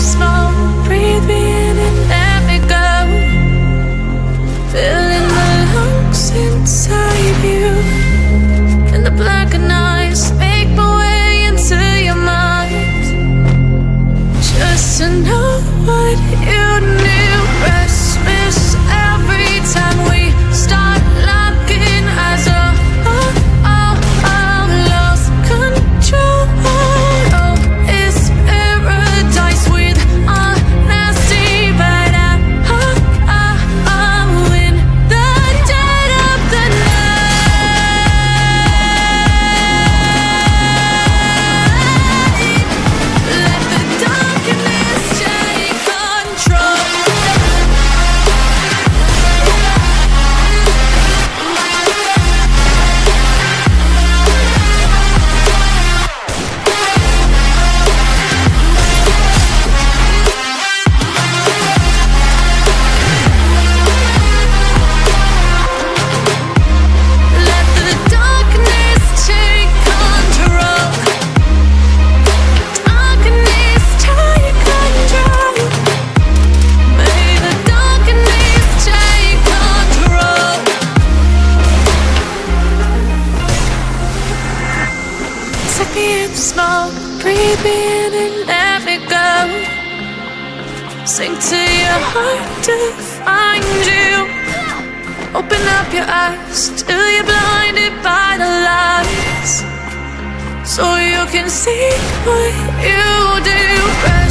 small, breathe me in and let me go. Filling the lungs inside you, and the blackened eyes make my way into your mind. Just to know what you knew. Restless every time we start locking eyes. Lost control. Oh, it's paradise with honesty, but I'm in the dead of the night. Let the darkness take control. Let the darkness take control. Darkness take control. May the darkness take control. Take me in small, breathe me in and let me go. Sink to your heart to find you. Open up your eyes till you're blinded by the lights, so you can see what you do.